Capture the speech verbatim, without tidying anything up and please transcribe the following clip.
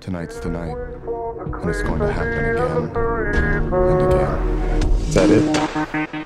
Tonight's the night, and it's going to happen again and again. Is that it?